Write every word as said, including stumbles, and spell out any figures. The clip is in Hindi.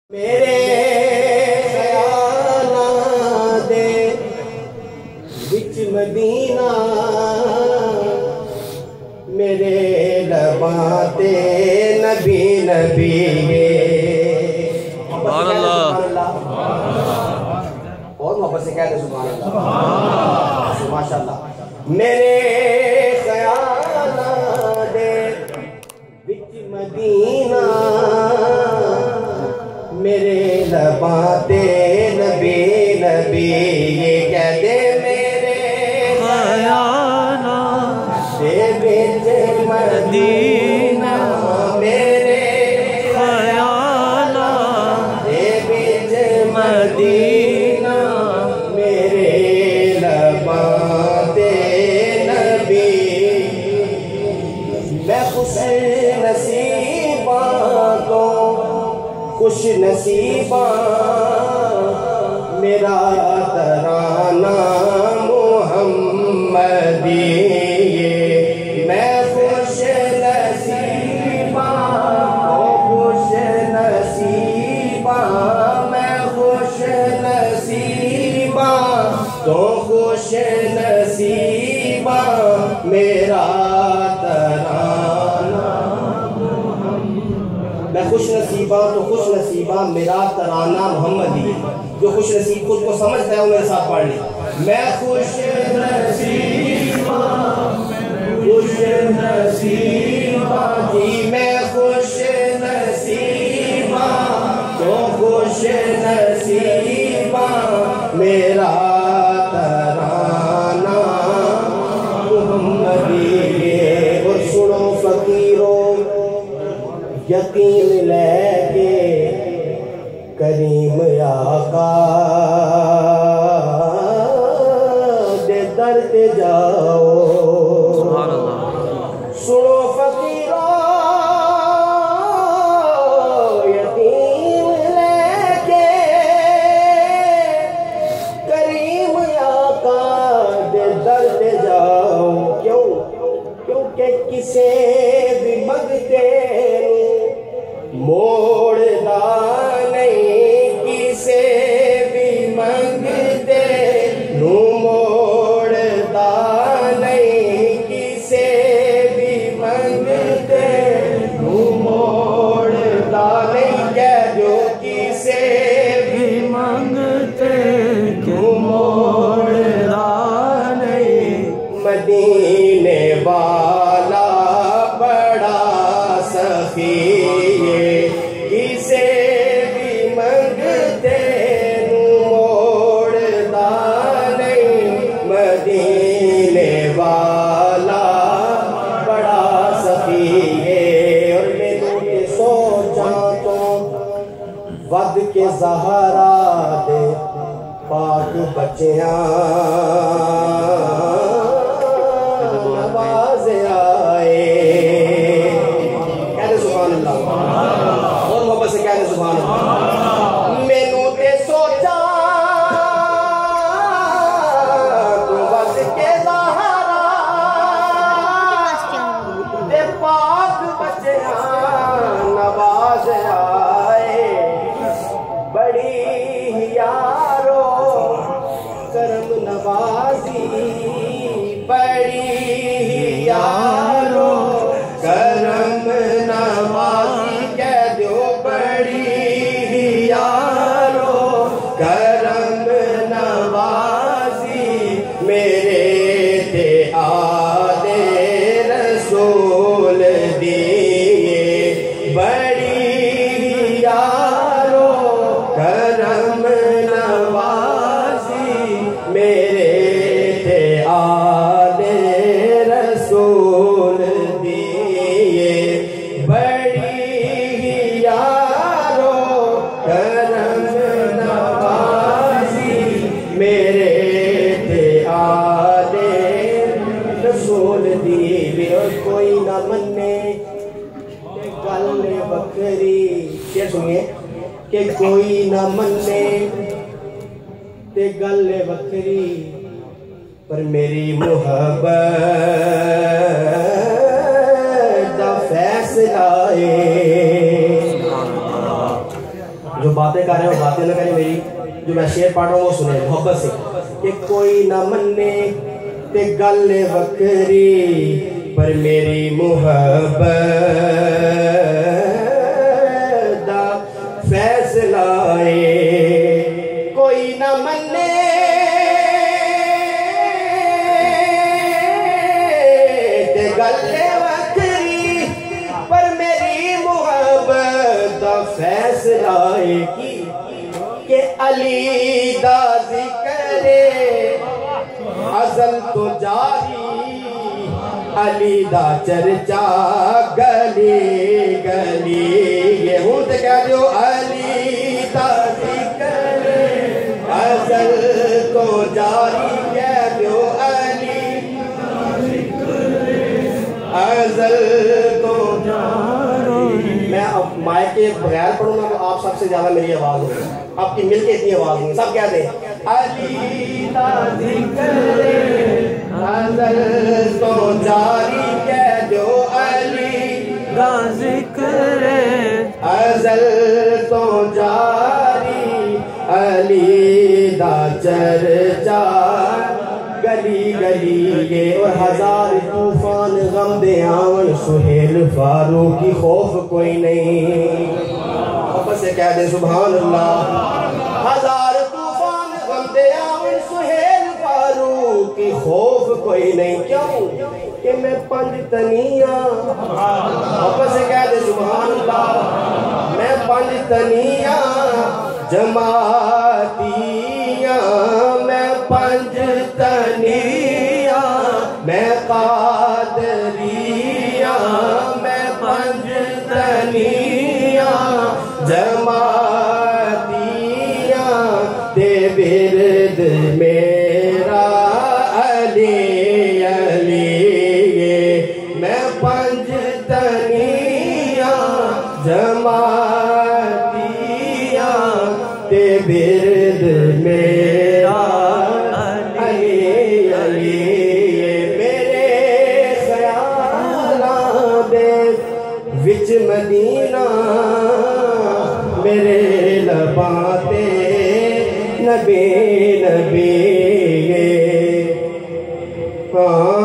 मेरे ख्यालां दे विच मदीना मेरे लबां ते नबी नबी सुभान अल्लाह और मोहब्बत से कहते सुभान अल्लाह माशाअल्लाह। मेरे ख्यालां दे विच मदीना मेरे लबां ते नबी नबी ये कह दे मेरे ख्यालां दे विच मदीना मेरे ख्यालां दे विच मदीना मेरे लबां ते नबी मैं खुश नसीबा तो खुश नसीबा मेरा तराना मुहम्मदी मैं खुश नसीबा ओ खुश नसीबा मैं खुश नसीबा तो खुश नसीबा मेरा मैं खुश नसीबा तो खुश नसीबा मेरा तराना मोहम्मदी। जो खुश नसीब खुद को समझता है वो मेरे साथ पढ़ ले। मैं खुश नसीबा खुश नसीबा जी मैं खुश नसीबा तो खुश नसीबा मेरा तराना मोहम्मदी। और सुनो फकीरों यकीन लेके करीम आका दे दर पे जाओ। सुनो फकीरों यकीन लेके करीम आका दे दर पे जाओ। क्यों? क्योंकि किसे भी मंगते मोड़दा नहीं किसे भी मंगते नू मोड़दा नहीं किसे भी मंगते नू मोड़दा नहीं कह जो किसे भी मंगते क्यों मोड़दा नहीं। मदीने वाला बड़ा सखी किसे भी मंगते नू मोड़दा नहीं। मदीने वाला बड़ा सखी है। और मैनू ते सोचा तो वध के ज़हरा दे पाक बच्चियां नवाज आए। कहते सुभान अल्लाह और मोहब्बत से कहते सुभान अल्लाह। मैनू ते सोचा तू वध के ज़हरा दे पाक बच्चियां नवाज आए। बड़ी यारो करम नवाजी बड़ी यारो करम नवाजी कह दो बड़ी यारो करम नवाजी मेरे ते आदे रसूल दिए। बड़ी यारो करम नवाजी मेरे ते आदे रसूल दिए। बड़ी यारो करम नवाजी मेरे ते आदे रसूल दिए। और कोई ना मन्ने गल बकरी क्या सुनिए कि कोई ना मन्ने ते गल बकरी पर मेरी मुहब्बत दा फैसला है। जो बातें कर रहे हो बातें ना करें, मेरी जो मैं शेर पढ़ रहा हूँ वो सुने मोहब्बत से। कि कोई ना मन्ने ते गल वकरी पर मेरी मुहब्बत दा फैसला है। कोई ना मन्ने ते गल वकरी पर मेरी मुहब्बत दा फैसला है की के अली दा जिक्र अज़ल तो जारी, अली दा चर्चा गली गली। ये हूँ तो कह दो अली दा जिक्र अज़ल तो जारी, कह दो अली अज़ल तो जारी। मैं अब माइक के बगैर पढ़ूंगा तो आप सबसे ज्यादा मेरी आवाज होगी, आपकी मिलके इतनी आवाज होगी। सब कहते हैं अली दा जिक्र अज़ल तो जारी, कह दो अली दा जिक्र अज़ल तो जारी, अली दा चर्चा गली गली। ये और हजार तूफान गम दे आवन सुहेल फारूक की खौफ कोई नहीं। वापस से कह दे सुभान अल्लाह। हजार तूफान गम दे आवन सुहेल फारूक की खौफ कोई नहीं। क्यों कि मैं पंज तनिया, वापस से कह दे सुभान अल्लाह। मैं पंज तनिया जमातिया, मैं पंज तनिया, मैं कादरिया, मैं पंज तनिया जमातिया, ते बिरद मेरा अली अली। मैं पंज तनिया जमातिया, ते बिरद मेरा अली अली। मेरे ख्यालां दे विच मदीना, मेरे लबां ते नबी नबी। हाँ